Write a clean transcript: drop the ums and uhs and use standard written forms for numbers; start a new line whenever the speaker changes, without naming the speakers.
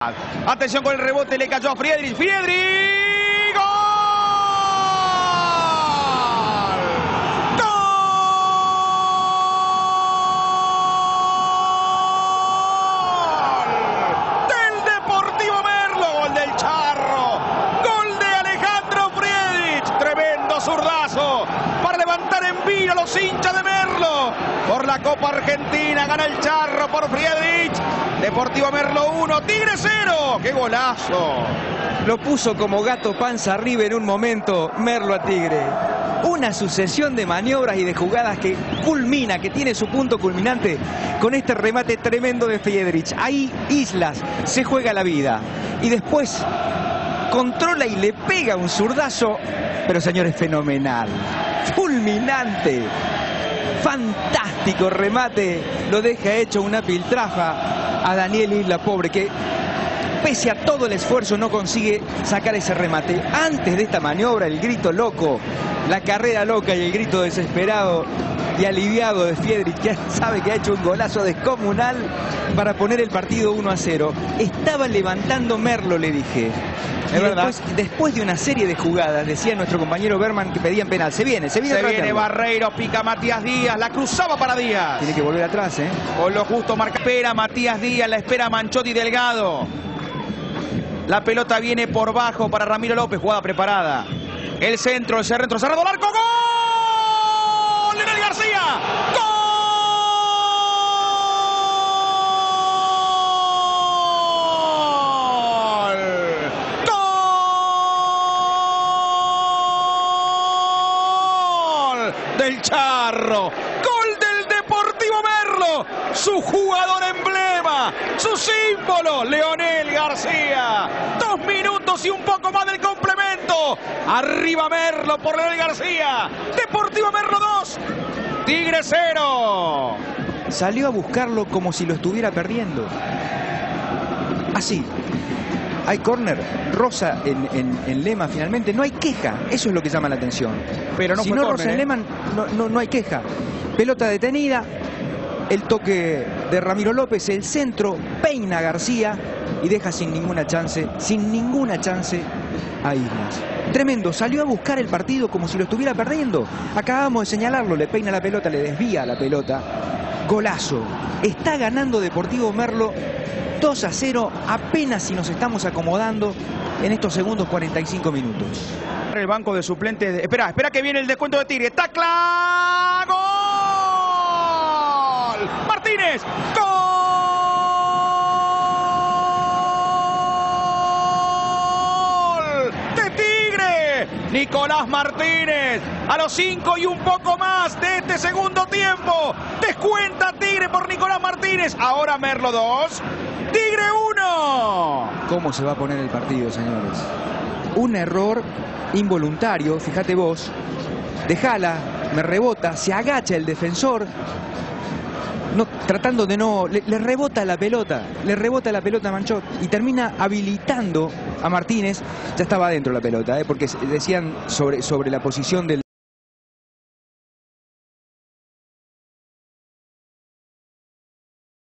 Atención con el rebote, le cayó a Friedrich. ¡Friedrich! ¡Gol! ¡Gol! Del Deportivo Merlo, gol del Charro. Gol de Alejandro Friedrich. Tremendo zurdazo para levantar en vilo a los hinchas de Merlo. Por la Copa Argentina gana el Charro por Friedrich. Deportivo Merlo 1, Tigre 0. ¡Qué golazo!
Lo puso como gato panza arriba en un momento Merlo a Tigre. Una sucesión de maniobras y de jugadas que culmina, que tiene su punto culminante con este remate tremendo de Friedrich. Ahí Islas se juega la vida y después controla y le pega un zurdazo, pero señores, fenomenal, fulminante, fantástico remate. Lo deja hecho una piltrafa a Daniel Isla, pobre, que pese a todo el esfuerzo no consigue sacar ese remate. Antes de esta maniobra, el grito loco, la carrera loca y el grito desesperado y aliviado de Friedrich, que sabe que ha hecho un golazo descomunal para poner el partido 1-0. Estaba levantando Merlo, le dije.
Es verdad.
Después de una serie de jugadas, decía nuestro compañero Berman que pedían penal. Se viene
Barreiro, pica Matías Díaz, la cruzaba para Díaz.
Tiene que volver atrás, ¿eh?
Con lo justo marca, espera Matías Díaz, la espera Manchotti Delgado. La pelota viene por bajo para Ramiro López, jugada preparada. El centro cerrado al arco, ¡gol! Leonel García, ¡gol! Del Charro, gol del Deportivo Merlo, su jugador emblema, su símbolo, Leonel García. 2 minutos y un poco más del complemento. Arriba Merlo por Leonel García. Deportivo Merlo 2, Tigre 0.
Salió a buscarlo como si lo estuviera perdiendo. Así. Hay córner, rosa en Lema finalmente, no hay queja, eso es lo que llama la atención.
Pero no
si
fue
no
córner,
rosa en Lema, no hay queja. Pelota detenida, el toque de Ramiro López, el centro, peina a García y deja sin ninguna chance a Islas. Tremendo, salió a buscar el partido como si lo estuviera perdiendo. Acabamos de señalarlo, le peina la pelota, le desvía la pelota. Golazo, está ganando Deportivo Merlo 2-0, apenas si nos estamos acomodando en estos segundos 45 minutos.
El banco de suplentes. Espera que viene el descuento de Tigre. ¡Tacla! ¡Gol! ¡Martínez! ¡Gol! ¡De Tigre! Nicolás Martínez. A los 5 y un poco más de este segundo tiempo. Descuenta Tigre por Nicolás Martínez. Ahora Merlo 2. Tigre 1.
¿Cómo se va a poner el partido, señores? Un error involuntario, fíjate vos. Dejala, me rebota, se agacha el defensor. Tratando de no... Le rebota la pelota a Manchot y termina habilitando a Martínez. Ya estaba adentro la pelota, porque decían sobre la posición del...